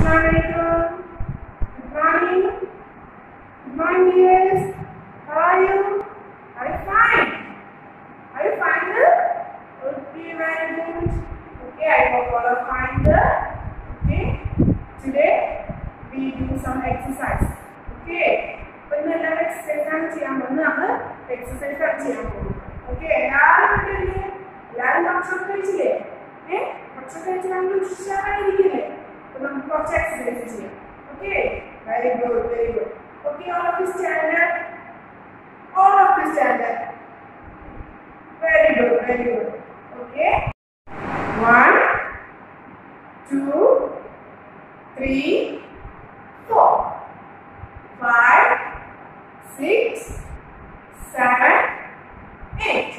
Assalamualaikum. Good morning. Good morning, dears. How are you? Are you fine? Are you fine? Okay, very good. Okay, I hope all are fine. Okay. Today we do some exercise. Okay. When we have exercise, we exercise. Okay. Okay, very good, very good. Okay, all of you stand up. All of you stand up. Very good, very good. Okay. 1, 2, 3, 4, 5, 6, 7, 8.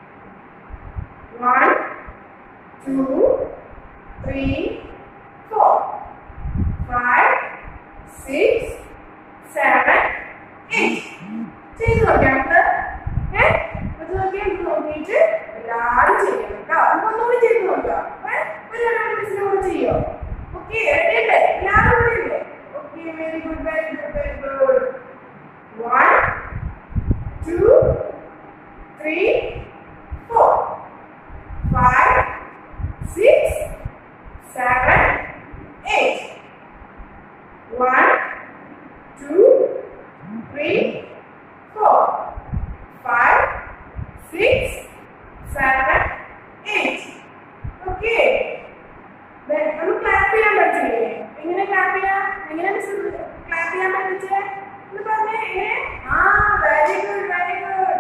1, 2, 3, 4, 5, 6, 7, 8. ചെയ്തു നോക്കാം അത് നോക്കിയാൽ നോക്കിയിട്ട് എല്ലാവരും ചെയ്യണം കേട്ടോ. ഒന്നുകൂടി ചെയ്ത് നോക്കാം. ഒരാളെ മിസ്സിനെ കൂടെ ചെയ്യോ? ഓക്കെ, റെഡിയല്ലേ? എല്ലാവരും റെഡിയല്ലേ? Okay, very good, very good, very good. 1, 2, 3, 4, 5, 6, 7, 8. 1, 2, 3, 4, 5, 6, 7, 8. Okay. Then we clap ചെയ്യാൻ പറ്റില്ലേ? എങ്ങനെ clap ചെയ്യാം? എങ്ങനെ clap ചെയ്യാൻ പറ്റിച്ചേ? എന്ന് പറഞ്ഞേ എങ്ങനെ? Very good, very good.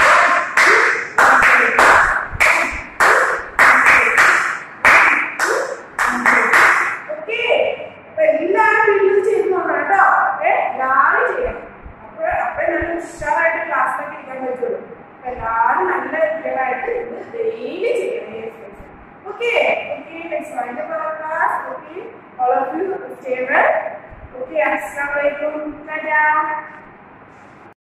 Okay. അപ്പോൾ എല്ലാവരും വീഡിയോ ചെയ്ത് നോക്കണം കേട്ടോ. എല്ലാവരും ചെയ്യണം. അപ്പോൾ നല്ല ഉഷാറായിട്ട് ക്ലാസ്സിലൊക്കെ ഇരിക്കാൻ പറ്റുള്ളൂ. എല്ലാവരും നല്ല കുട്ടികളായിട്ട് ഇത് ഡെയിലി ചെയ്യണം. Okay, okay, let's wind up our class. Okay, all of you stay well. Okay, assalamualaikum. Dadah.